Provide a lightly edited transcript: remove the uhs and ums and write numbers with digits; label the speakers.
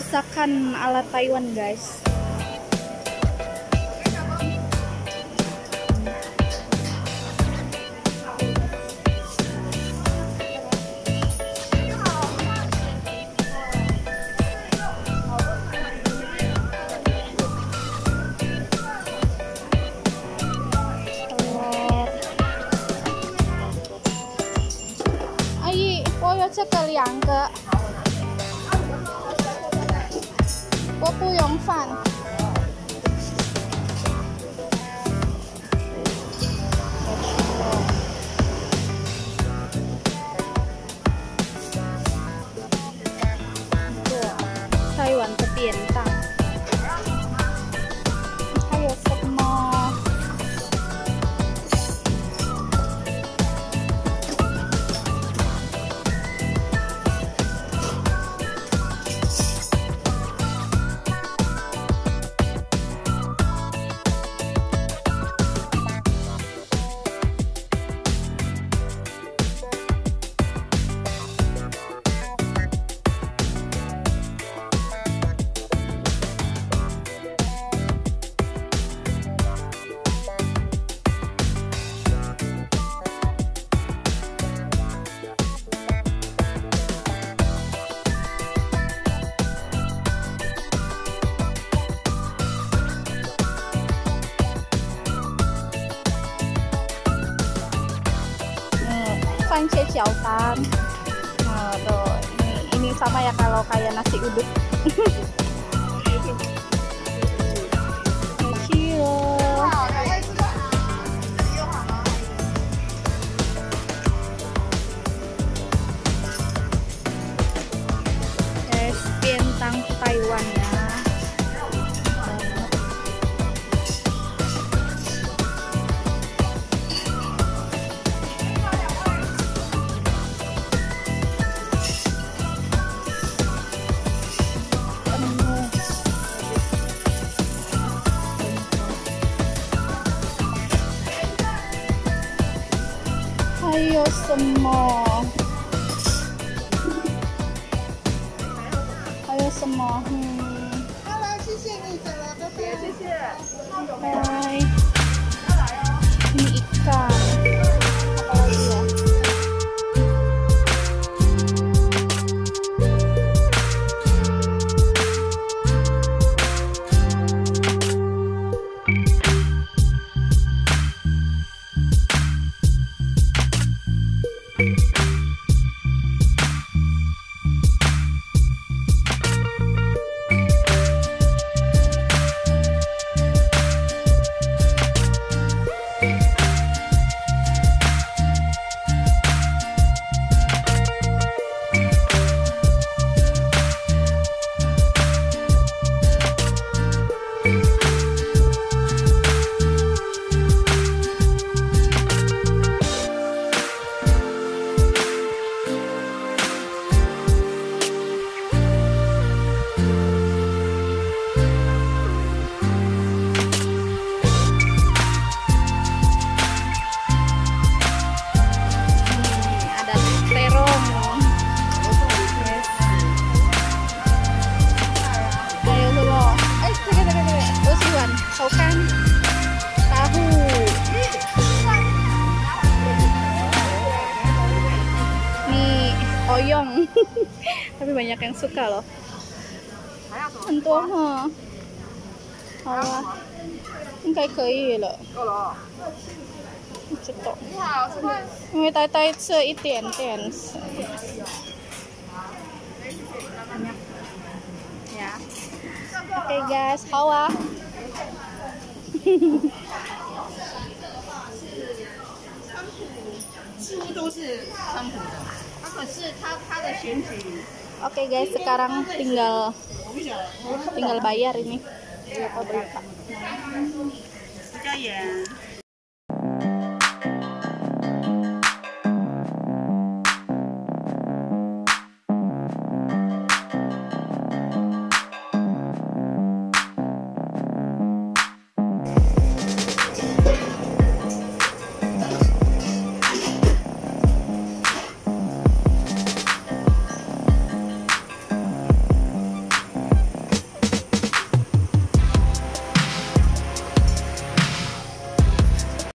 Speaker 1: masakan ala Taiwan, guys. Ayi, 我有这个2个。 我不用饭。台湾的便当，还有什么？番茄搅拌. Nah, tuh ini sama ya kalau kayak nasi uduk. Kecil. Es bintang Taiwan ya. Ayo semua. Ayo semua.
Speaker 2: Halo, 谢谢你，走了，拜拜。谢谢。
Speaker 1: Bye. Ini ikan. Apa lagi ya? Tahu kan? Tahu. Nih, oyong. Tapi banyak yang suka loh. Untuk好啊，应该可以了。够了。知道。因为呆呆吃了一点点。Ya. Oke guys, 好啊。
Speaker 2: 似乎都是川普的，可是他的选举。
Speaker 1: Oke guys, sekarang tinggal bayar ini.
Speaker 2: 10元。